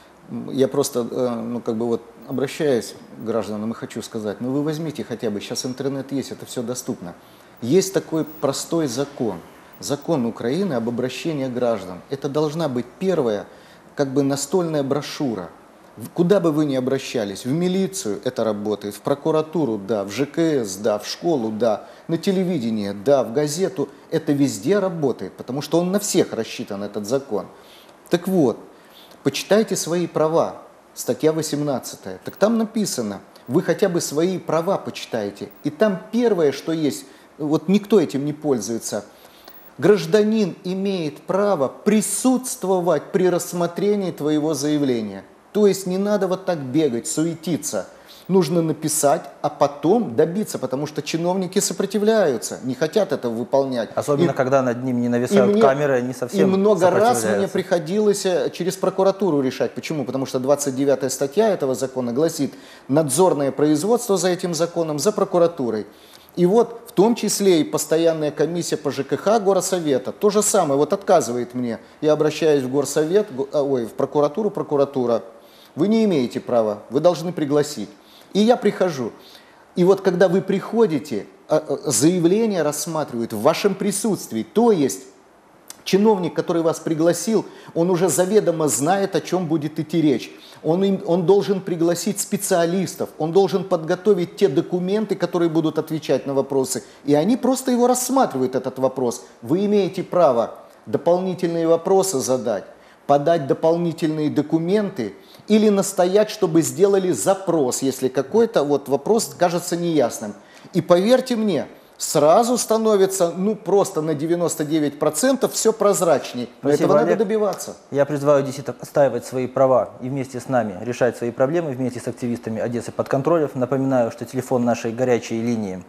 Speaker 2: Я просто, ну, как бы вот обращаюсь к гражданам и хочу сказать, ну вы возьмите хотя бы, сейчас интернет есть, это все доступно. Есть такой простой закон, закон Украины об обращении граждан. Это должна быть первая, как бы настольная брошюра. Куда бы вы ни обращались, в милицию это работает, в прокуратуру, да, в ЖКС, да, в школу, да, на телевидение, да, в газету, это везде работает, потому что он на всех рассчитан, этот закон. Так вот, почитайте свои права, статья восемнадцатая. Так там написано, вы хотя бы свои права почитайте. И там первое, что есть, вот никто этим не пользуется. Гражданин имеет право присутствовать при рассмотрении твоего заявления. То есть не надо вот так бегать, суетиться. Нужно написать, а потом добиться, потому что чиновники сопротивляются, не хотят этого выполнять.
Speaker 1: Особенно, и, когда над ним не нависают мне, камеры, они совсем
Speaker 2: И много раз мне приходилось через прокуратуру решать. Почему? Потому что двадцать девятая статья этого закона гласит надзорное производство за этим законом, за прокуратурой. И вот в том числе и постоянная комиссия по ЖКХ Горсовета то же самое, вот отказывает мне. Я обращаюсь в Горсовет, ой, в прокуратуру, прокуратура. Вы не имеете права, вы должны пригласить. И я прихожу. И вот когда вы приходите, заявление рассматривают в вашем присутствии. То есть чиновник, который вас пригласил, он уже заведомо знает, о чем будет идти речь. Он, он должен пригласить специалистов, он должен подготовить те документы, которые будут отвечать на вопросы. И они просто его рассматривают, этот вопрос. Вы имеете право дополнительные вопросы задать, подать дополнительные документы, или настоять, чтобы сделали запрос, если какой-то вот вопрос кажется неясным. И поверьте мне, сразу становится, ну, просто на девяносто девять процентов все прозрачнее. Но
Speaker 1: Спасибо,
Speaker 2: этого
Speaker 1: Олег.
Speaker 2: надо добиваться.
Speaker 1: Я призываю одесситов отстаивать свои права и вместе с нами решать свои проблемы, вместе с активистами Одессы под контролем. Напоминаю, что телефон нашей горячей линии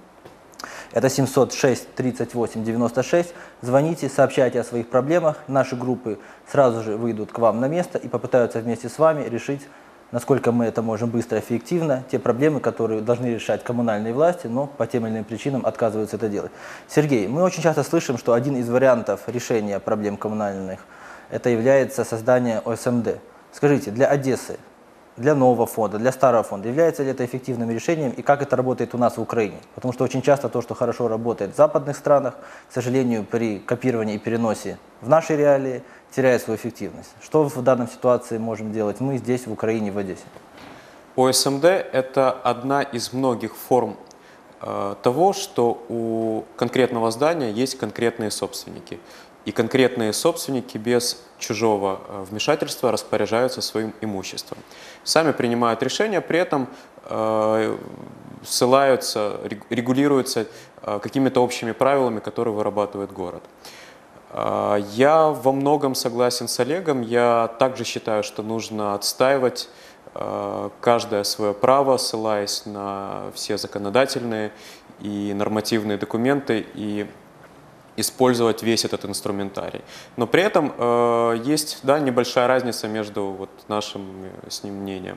Speaker 1: это семьсот шесть тридцать восемь девяносто шесть. Звоните, сообщайте о своих проблемах. Наши группы сразу же выйдут к вам на место и попытаются вместе с вами решить, насколько мы это можем быстро и эффективно, те проблемы, которые должны решать коммунальные власти, но по тем или иным причинам отказываются это делать. Сергей, мы очень часто слышим, что один из вариантов решения проблем коммунальных это является создание О С М Д. Скажите, для Одессы, для нового фонда, для старого фонда, является ли это эффективным решением и как это работает у нас в Украине? Потому что очень часто то, что хорошо работает в западных странах, к сожалению, при копировании и переносе в наши реалии теряет свою эффективность. Что в данной ситуации можем делать мы здесь, в Украине, в Одессе?
Speaker 6: О С М Д – это одна из многих форм э, того, что у конкретного здания есть конкретные собственники. И конкретные собственники без чужого вмешательства распоряжаются своим имуществом. Сами принимают решения, при этом э, ссылаются, регулируются э, какими-то общими правилами, которые вырабатывает город. Э, я во многом согласен с Олегом. Я также считаю, что нужно отстаивать э, каждое свое право, ссылаясь на все законодательные и нормативные документы и использовать весь этот инструментарий. Но при этом э, есть, да, небольшая разница между вот нашим с ним мнением.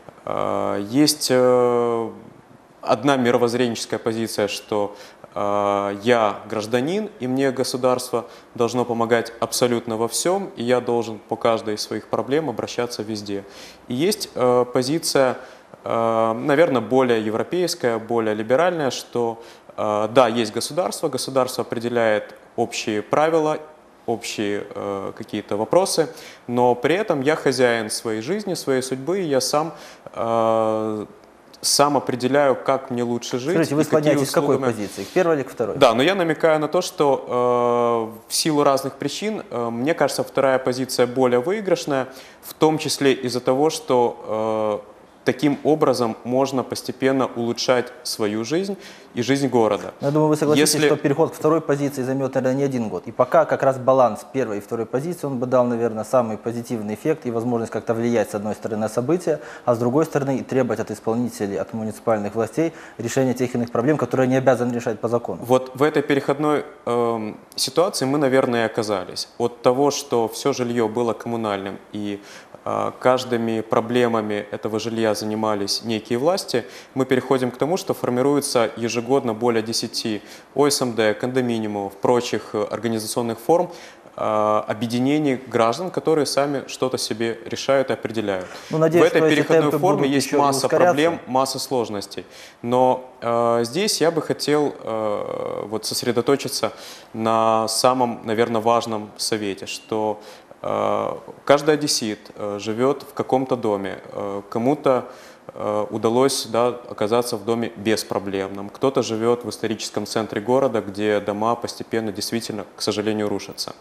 Speaker 6: Э, есть э, одна мировоззренческая позиция, что э, я гражданин, и мне государство должно помогать абсолютно во всем, и я должен по каждой из своих проблем обращаться везде. И есть э, позиция, э, наверное, более европейская, более либеральная, что да, есть государство, государство определяет общие правила, общие э, какие-то вопросы, но при этом я хозяин своей жизни, своей судьбы, и я сам э, сам определяю, как мне лучше жить.
Speaker 1: Скажите, вы склоняетесь к какой
Speaker 6: услугами...
Speaker 1: позиции? К первой или к второй?
Speaker 6: Да, но я намекаю на то, что э, в силу разных причин, э, мне кажется, вторая позиция более выигрышная, в том числе из-за того, что э, таким образом можно постепенно улучшать свою жизнь и жизнь города.
Speaker 1: Я думаю, вы согласитесь,
Speaker 6: Если...
Speaker 1: что переход к второй позиции займет, наверное, не один год. И пока как раз баланс первой и второй позиции, он бы дал, наверное, самый позитивный эффект и возможность как-то влиять, с одной стороны, на события, а с другой стороны, и требовать от исполнителей, от муниципальных властей решения тех или иных проблем, которые они обязаны решать по закону.
Speaker 6: Вот в этой переходной э, ситуации мы, наверное, и оказались. От того, что все жилье было коммунальным и э, каждыми проблемами этого жилья занимались некие власти, мы переходим к тому, что формируется ежегодно более десяти О С М Д, кондоминиумов, прочих организационных форм, объединений граждан, которые сами что-то себе решают и определяют. Ну, надеюсь, в этой переходной форме есть масса проблем, масса сложностей. Но э, здесь я бы хотел э, вот сосредоточиться на самом, наверное, важном совете, что э, каждый одессит э, живет в каком-то доме, э, кому-то удалось, да, оказаться в доме беспроблемном. Кто-то живет в историческом центре города, где дома постепенно действительно, к сожалению, рушатся.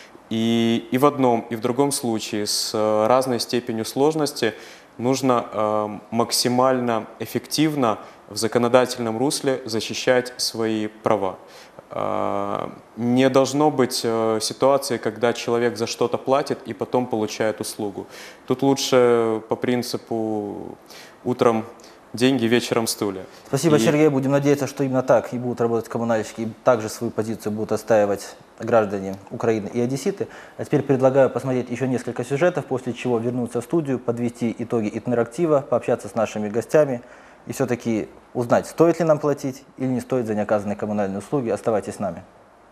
Speaker 6: И, и в одном, и в другом случае с разной степенью сложности нужно э, максимально эффективно в законодательном русле защищать свои права. Э, не должно быть э, ситуации, когда человек за что-то платит и потом получает услугу. Тут лучше по принципу утром деньги, вечером стулья.
Speaker 1: Спасибо,
Speaker 6: и...
Speaker 1: Сергей. Будем надеяться, что именно так и будут работать коммунальщики, и также свою позицию будут отстаивать граждане Украины и одесситы. А теперь предлагаю посмотреть еще несколько сюжетов, после чего вернуться в студию, подвести итоги интерактива, пообщаться с нашими гостями и все-таки узнать, стоит ли нам платить или не стоит за неоказанные коммунальные услуги. Оставайтесь с нами.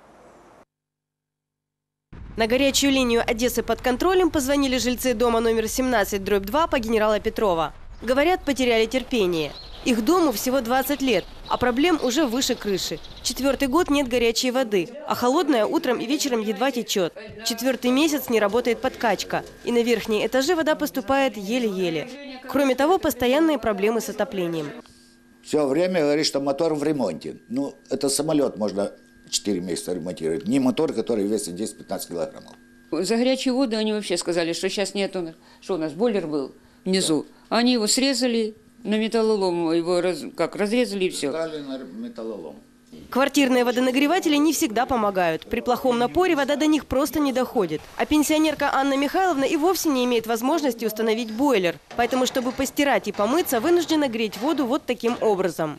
Speaker 3: На горячую линию Одессы под контролем позвонили жильцы дома номер семнадцать дробь два по генерала Петрова. Говорят, потеряли терпение. Их дому всего двадцать лет, а проблем уже выше крыши. Четвертый год нет горячей воды, а холодная утром и вечером едва течет. Четвертый месяц не работает подкачка, и на верхние этажи вода поступает еле-еле. Кроме того, постоянные проблемы с отоплением.
Speaker 12: Все время говорит, что мотор в ремонте. Ну, это самолет можно четыре месяца ремонтировать. Не мотор, который весит десять-пятнадцать килограммов.
Speaker 13: За горячую воду они вообще сказали, что сейчас нет у нас. Что у нас, бойлер был внизу. Они его срезали на металлолом, его раз, как, разрезали и все.
Speaker 12: Дали на металлолом.
Speaker 3: Квартирные водонагреватели не всегда помогают. При плохом напоре вода до них просто не доходит. А пенсионерка Анна Михайловна и вовсе не имеет возможности установить бойлер. Поэтому, чтобы постирать и помыться, вынуждена греть воду вот таким образом.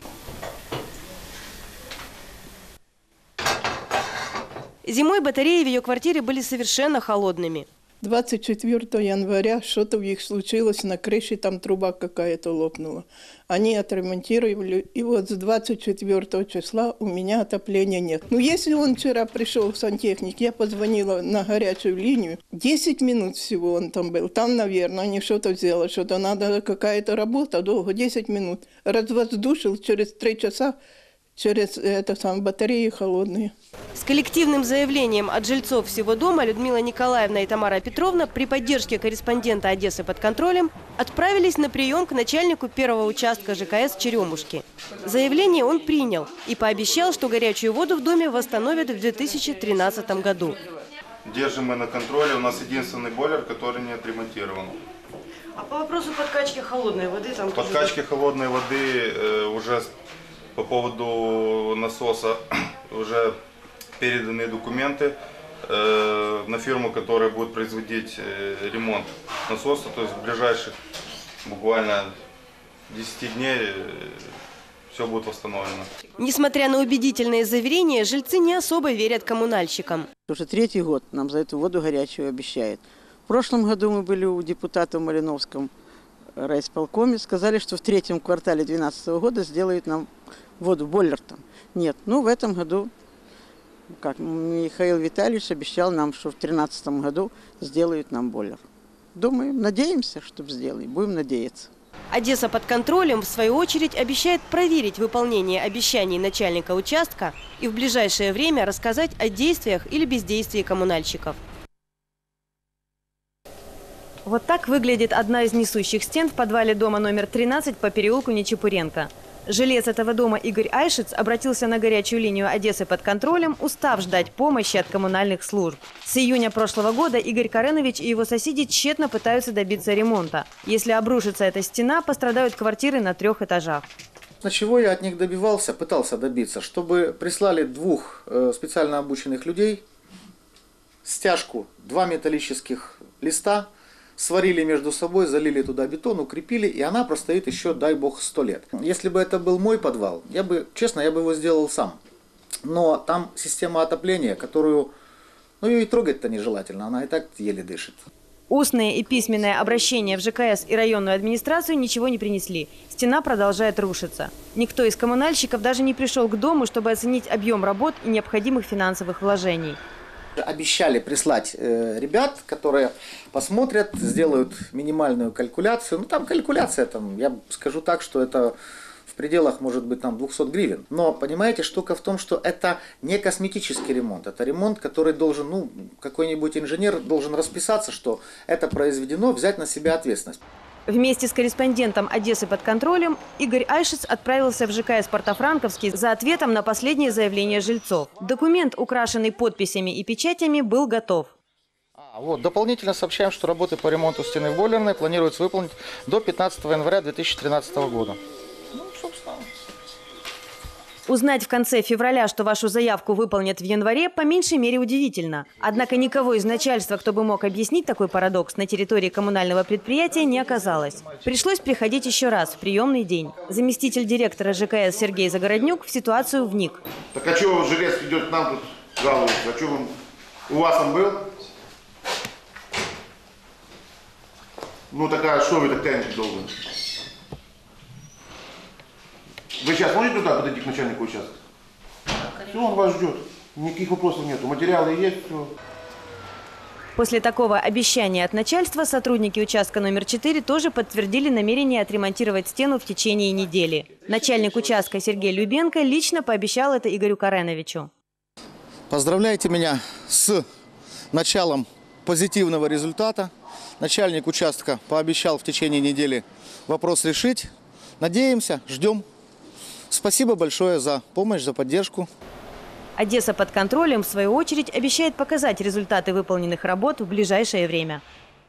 Speaker 3: Зимой батареи в ее квартире были совершенно холодными.
Speaker 14: двадцать четвёртого января что-то у них случилось на крыше, там труба какая-то лопнула. Они отремонтировали, и вот с двадцать четвёртого числа у меня отопления нет. Ну, если он вчера пришел, сантехник, я позвонила на горячую линию, десять минут всего он там был. Там, наверное, они что-то сделали, что-то надо, какая-то работа, долго, десять минут. Развоздушил через три часа. Через это сам батареи холодные.
Speaker 3: С коллективным заявлением от жильцов всего дома Людмила Николаевна и Тамара Петровна при поддержке корреспондента Одессы под контролем отправились на прием к начальнику первого участка Ж К С Черемушки. Заявление он принял и пообещал, что горячую воду в доме восстановят в две тысячи тринадцатом году.
Speaker 15: Держим мы на контроле. У нас единственный бойлер, который не отремонтирован.
Speaker 3: А по вопросу подкачки холодной воды? Там
Speaker 15: подкачки тоже... холодной воды э, уже... По поводу насоса уже переданы документы э, на фирму, которая будет производить э, ремонт насоса. То есть в ближайших буквально десять дней э, все будет восстановлено.
Speaker 3: Несмотря на убедительные заверения, жильцы не особо верят коммунальщикам.
Speaker 16: Уже третий год нам за эту воду горячую обещают. В прошлом году мы были у депутата в Малиновском райисполкоме, сказали, что в третьем квартале две тысячи двенадцатого года сделают нам воду, бойлер там. Нет, ну в этом году, как Михаил Витальевич обещал нам, что в две тысячи тринадцатом году сделают нам бойлер. Думаем, надеемся, что сделаем, будем надеяться.
Speaker 3: Одесса под контролем, в свою очередь, обещает проверить выполнение обещаний начальника участка и в ближайшее время рассказать о действиях или бездействии коммунальщиков. Вот так выглядит одна из несущих стен в подвале дома номер тринадцать по переулку Нечепуренко. Жилец этого дома Игорь Айшиц обратился на горячую линию Одессы под контролем, устав ждать помощи от коммунальных служб. С июня прошлого года Игорь Каренович и его соседи тщетно пытаются добиться ремонта. Если обрушится эта стена, пострадают квартиры на трех этажах.
Speaker 17: На чего я от них добивался, пытался добиться, чтобы прислали двух э, специально обученных людей, стяжку, два металлических листа, сварили между собой, залили туда бетон, укрепили, и она простоит еще, дай бог, сто лет. Если бы это был мой подвал, я бы, честно, я бы его сделал сам. Но там система отопления, которую, ну, ее и трогать-то нежелательно, она и так еле дышит.
Speaker 3: Устные и письменные обращения в ЖКС и районную администрацию ничего не принесли. Стена продолжает рушиться. Никто из коммунальщиков даже не пришел к дому, чтобы оценить объем работ и необходимых финансовых вложений.
Speaker 17: Обещали прислать э, ребят, которые посмотрят, сделают минимальную калькуляцию. Ну там калькуляция, там, я скажу так, что это в пределах, может быть, там двухсот гривен. Но, понимаете, штука в том, что это не косметический ремонт. Это ремонт, который должен, ну, какой-нибудь инженер должен расписаться, что это произведено, взять на себя ответственность.
Speaker 3: Вместе с корреспондентом Одессы под контролем Игорь Айшиц отправился в ЖКС Портофранковский за ответом на последнее заявление жильцов. Документ, украшенный подписями и печатями, был готов.
Speaker 17: А, вот, дополнительно сообщаем, что работы по ремонту стены в бойлерной планируется выполнить до пятнадцатого января две тысячи тринадцатого года. Ну, собственно.
Speaker 3: Узнать в конце февраля, что вашу заявку выполнят в январе, по меньшей мере удивительно. Однако никого из начальства, кто бы мог объяснить такой парадокс, на территории коммунального предприятия не оказалось. Пришлось приходить еще раз, в приемный день. Заместитель директора ЖКС Сергей Загороднюк в ситуацию вник.
Speaker 18: Так а что жилец идет к нам тут жалуется? А что он, у вас он был? Ну такая, что вы так тянете долго? Вы сейчас можете туда подойти к начальнику участка? Все, он вас ждет. Никаких вопросов нету. Материалы есть, все.
Speaker 3: После такого обещания от начальства сотрудники участка номер четыре тоже подтвердили намерение отремонтировать стену в течение недели. Начальник участка Сергей Любенко лично пообещал это Игорю Кареновичу.
Speaker 17: Поздравляйте меня с началом позитивного результата. Начальник участка пообещал в течение недели вопрос решить. Надеемся, ждем. Спасибо большое за помощь, за поддержку.
Speaker 3: Одесса под контролем, в свою очередь, обещает показать результаты выполненных работ в ближайшее время.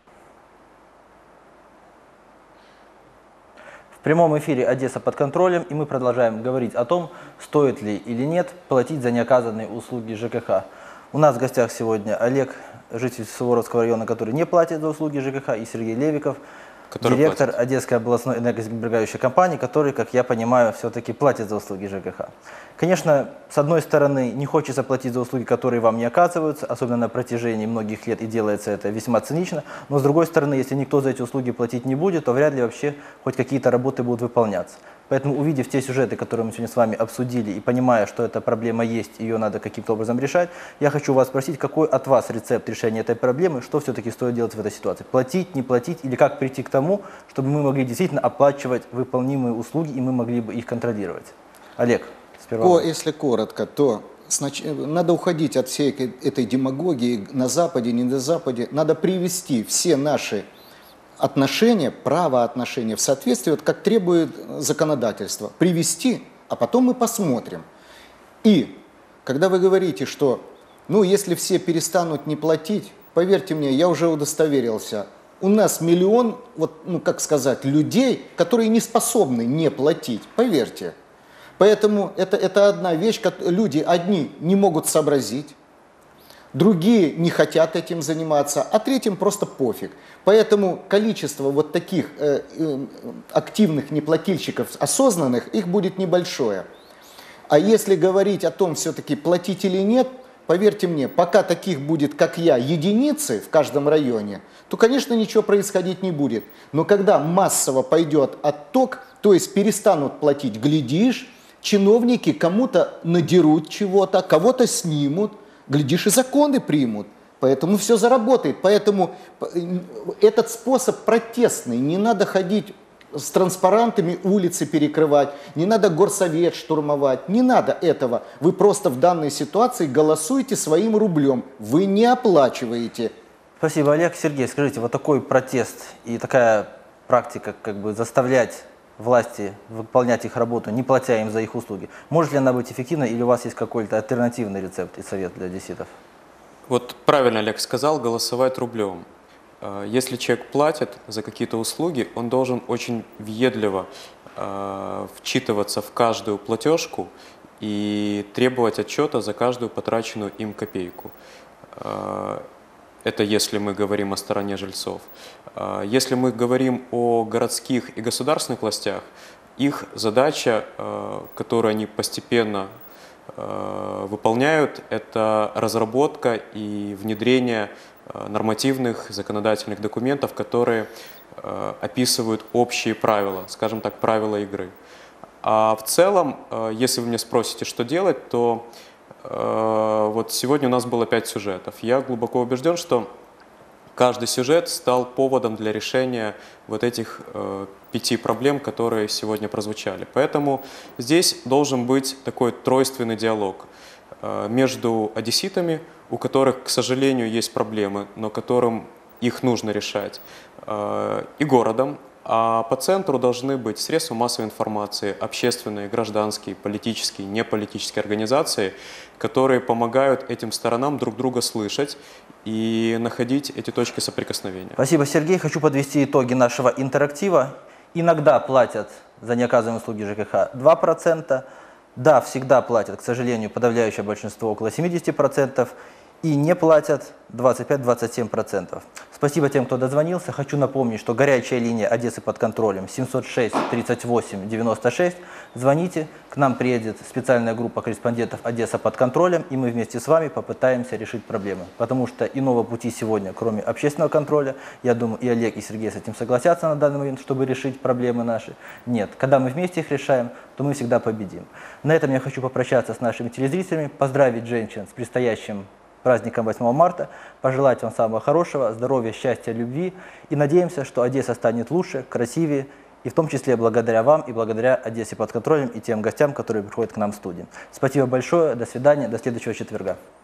Speaker 1: В прямом эфире «Одесса под контролем», и мы продолжаем говорить о том, стоит ли или нет платить за неоказанные услуги ЖКХ. У нас в гостях сегодня Олег, житель Суворовского района, который не платит за услуги ЖКХ, и Сергей Левиков, который директор платит. Одесской областной энергосберегающей компании, который, как я понимаю, все-таки платит за услуги ЖКХ. Конечно, с одной стороны, не хочется платить за услуги, которые вам не оказываются, особенно на протяжении многих лет, и делается это весьма цинично. Но с другой стороны, если никто за эти услуги платить не будет, то вряд ли вообще хоть какие-то работы будут выполняться. Поэтому, увидев те сюжеты, которые мы сегодня с вами обсудили, и понимая, что эта проблема есть, ее надо каким-то образом решать, я хочу вас спросить, какой от вас рецепт решения этой проблемы, что все-таки стоит делать в этой ситуации? Платить, не платить, или как прийти к тому, чтобы мы могли действительно оплачивать выполнимые услуги, и мы могли бы их контролировать? Олег, сперва.
Speaker 2: О, если коротко, то снач... надо уходить от всей этой демагогии на Западе, не на Западе. Надо привести все наши отношения, правоотношения в соответствии, вот как требует законодательство. Привести, а потом мы посмотрим. И когда вы говорите, что, ну, если все перестанут не платить, поверьте мне, я уже удостоверился, у нас миллион, вот, ну, как сказать, людей, которые не способны не платить, поверьте. Поэтому это, это одна вещь, люди одни не могут сообразить, другие не хотят этим заниматься, а третьим просто пофиг. Поэтому количество вот таких э, э, активных неплательщиков, осознанных, их будет небольшое. А если говорить о том, все-таки платить или нет, поверьте мне, пока таких будет, как я, единицы в каждом районе, то, конечно, ничего происходить не будет. Но когда массово пойдет отток, то есть перестанут платить, глядишь, чиновники кому-то надерут чего-то, кого-то снимут, глядишь, и законы примут. Поэтому все заработает. Поэтому этот способ протестный. Не надо ходить с транспарантами, улицы перекрывать, не надо горсовет штурмовать, не надо этого. Вы просто в данной ситуации голосуете своим рублем. Вы не оплачиваете.
Speaker 1: Спасибо, Олег. Сергей, скажите, вот такой протест и такая практика, как бы заставлять власти выполнять их работу, не платя им за их услуги, может ли она быть эффективной или у вас есть какой-то альтернативный рецепт и совет для одесситов?
Speaker 6: Вот правильно Олег сказал, голосовать рублем. Если человек платит за какие-то услуги, он должен очень въедливо э, вчитываться в каждую платежку и требовать отчета за каждую потраченную им копейку. Э, это если мы говорим о стороне жильцов. Э, если мы говорим о городских и государственных властях, их задача, э, которую они постепенно э, выполняют, это разработка и внедрение нормативных законодательных документов, которые э, описывают общие правила, скажем так, правила игры. А в целом, э, если вы меня спросите, что делать, то э, вот сегодня у нас было пять сюжетов. Я глубоко убежден, что каждый сюжет стал поводом для решения вот этих э, пяти проблем, которые сегодня прозвучали. Поэтому здесь должен быть такой тройственный диалог э, между одесситами, у которых, к сожалению, есть проблемы, но которым их нужно решать, и городом. А по центру должны быть средства массовой информации, общественные, гражданские, политические, неполитические организации, которые помогают этим сторонам друг друга слышать и находить эти точки соприкосновения.
Speaker 1: Спасибо, Сергей. Хочу подвести итоги нашего интерактива. Иногда платят за неоказанные услуги ЖКХ два процента. Да, всегда платят, к сожалению, подавляющее большинство, около семидесяти процентов. И не платят двадцать пять — двадцать семь процентов. Спасибо тем, кто дозвонился. Хочу напомнить, что горячая линия Одессы под контролем семьсот шесть тридцать восемь девяносто шесть. Звоните, к нам приедет специальная группа корреспондентов Одесса под контролем, и мы вместе с вами попытаемся решить проблемы. Потому что иного пути сегодня, кроме общественного контроля, я думаю, и Олег, и Сергей с этим согласятся на данный момент, чтобы решить проблемы наши. Нет, когда мы вместе их решаем, то мы всегда победим. На этом я хочу попрощаться с нашими телезрителями, поздравить женщин с предстоящим праздником восьмого марта, пожелать вам самого хорошего, здоровья, счастья, любви. И надеемся, что Одесса станет лучше, красивее, и в том числе благодаря вам и благодаря Одессе под контролем и тем гостям, которые приходят к нам в студию. Спасибо большое, до свидания, до следующего четверга.